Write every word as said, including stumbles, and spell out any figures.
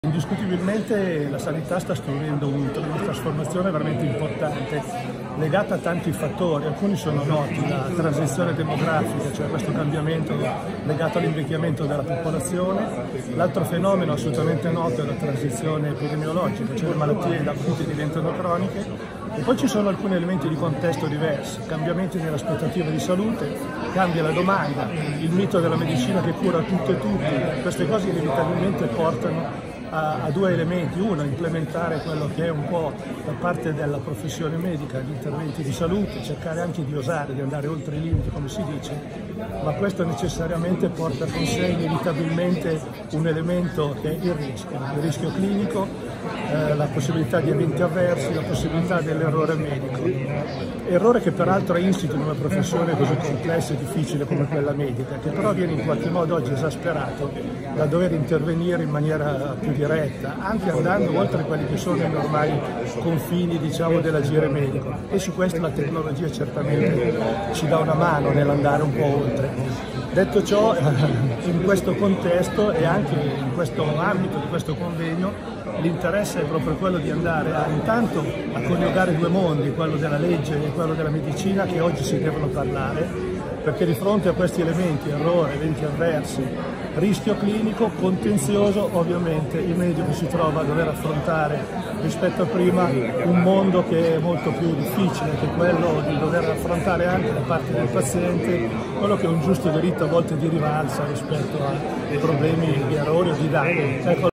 Indiscutibilmente la sanità sta scrivendo una trasformazione veramente importante, legata a tanti fattori. Alcuni sono noti: la transizione demografica, cioè questo cambiamento legato all'invecchiamento della popolazione. L'altro fenomeno assolutamente noto è la transizione epidemiologica, cioè le malattie da acute diventano croniche. E poi ci sono alcuni elementi di contesto diversi, cambiamenti nelle aspettative di salute, cambia la domanda, il mito della medicina che cura tutto e tutti. Queste cose inevitabilmente portano a, a due elementi: uno, implementare quello che è un po' da parte della professione medica gli interventi di salute, cercare anche di osare, di andare oltre i limiti, come si dice, ma questo necessariamente porta con sé inevitabilmente un elemento che è il rischio, il rischio clinico, eh, la possibilità di eventi avversi, la possibilità dell'errore medico. Errore che peraltro è insito in una professione così complessa e difficile come quella medica, che però viene in qualche modo oggi esasperato da dover intervenire in maniera più diretta, anche andando oltre quelli che sono i normali confini, diciamo, dell'agire medico. E su questo la tecnologia certamente ci dà una mano nell'andare un po' oltre. Detto ciò, in questo contesto e anche in questo ambito di questo convegno, l'interesse è proprio quello di andare a, intanto a coniugare due mondi, quello della legge e quello della medicina, che oggi si devono parlare, perché di fronte a questi elementi, errore, eventi avversi, rischio clinico, contenzioso, ovviamente il medico si trova a dover affrontare rispetto a prima un mondo che è molto più difficile, che è quello di dover affrontare anche da parte del paziente quello che è un giusto diritto a volte di rivalsa rispetto a problemi di errore o di danni. Ecco,